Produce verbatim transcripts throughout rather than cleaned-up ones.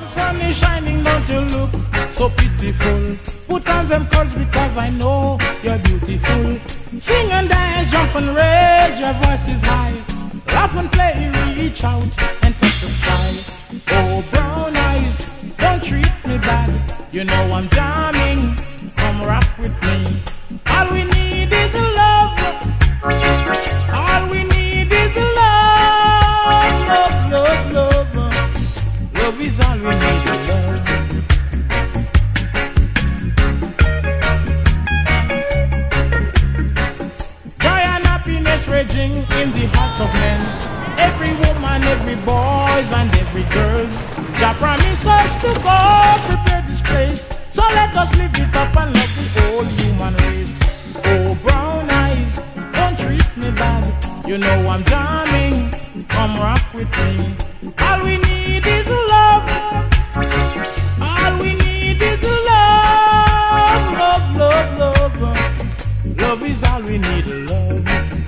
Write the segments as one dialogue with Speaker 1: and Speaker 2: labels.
Speaker 1: sun is shining, don't you look so pitiful? Put on them curls because I know you're beautiful. Sing and dance, jump and raise your voices high. Laugh and play, reach out and touch the sky. Oh, brown eyes, don't treat me bad. You know I'm charming, come rock with me. All we need is love. All we need is love. Love, love, love. Love is all we need, love. Joy and happiness raging in the hearts of men. Every woman, every boys and every girls. God promise us to go prepare this place. So let us live it up and love the whole human race. Oh, brown eyes, don't treat me bad. You know I'm charming, come rock with me. All we need is love. All we need is love. Love, love, love. Love is all we need, love.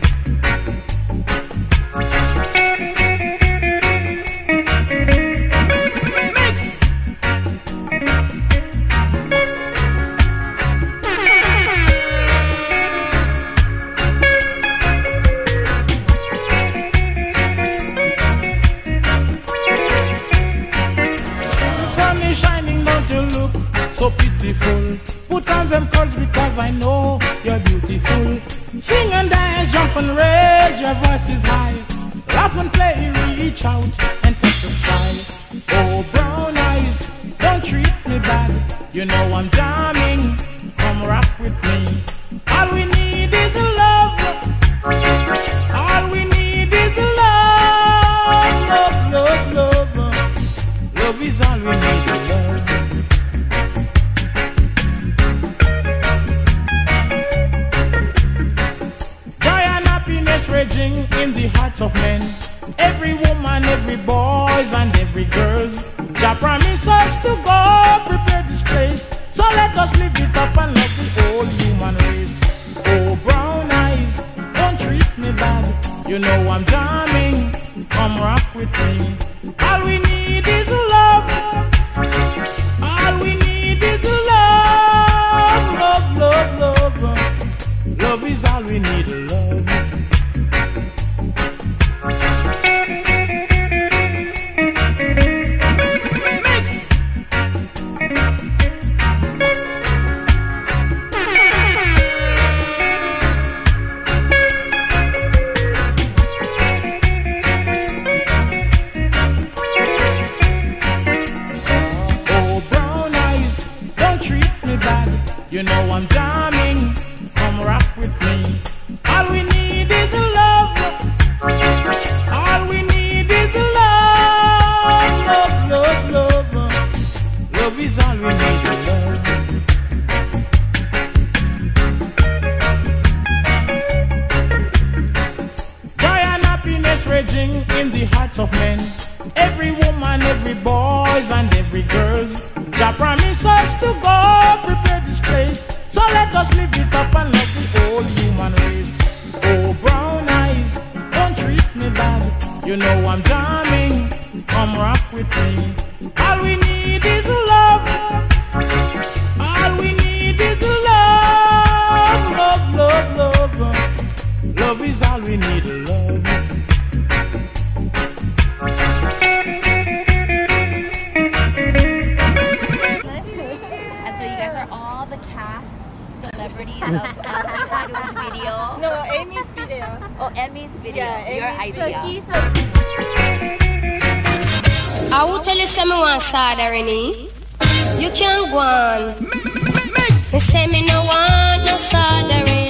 Speaker 1: So pitiful. Put on them curls because I know you're beautiful. Sing and dance, jump and raise your voices high. Laugh and play, reach out and touch the sky. Oh, brown eyes, don't treat me bad. You know I'm charming, come rock with me. All we need is love. All we need is love. Love, love, love. Love is all we need, love. Raging in the hearts of men. Every woman, every boys and every girls. God promise us to go prepare this place. So let us live it up and love the whole human race. Oh, brown eyes, don't treat me bad. You know I'm charming, come rock with me. All we need is love. All we need is love. Love, love, love. Love is all we need, love. You know I'm charming, come rock with me. All we need is love. All we need is love. Love, love, love. Love is all we need, love. Joy and happiness raging in the hearts of men. Every woman, every boys and every girls. God promise us to go prepare this place. So let us live it up and love the whole human race. Oh, brown eyes, don't treat me bad. You know I'm charming, come rock with me. All we need is love. All we need is love. Love, love, love. Love is all we need, love.
Speaker 2: Celebrities of Empty Waikiki video.
Speaker 3: No, Amy's video.
Speaker 2: Oh, Emmy's video.
Speaker 3: Yeah,
Speaker 2: your
Speaker 3: Amy,
Speaker 2: idea.
Speaker 3: So he's
Speaker 4: I will tell you something one soldering. You can't go on. Me say me no want no soldering.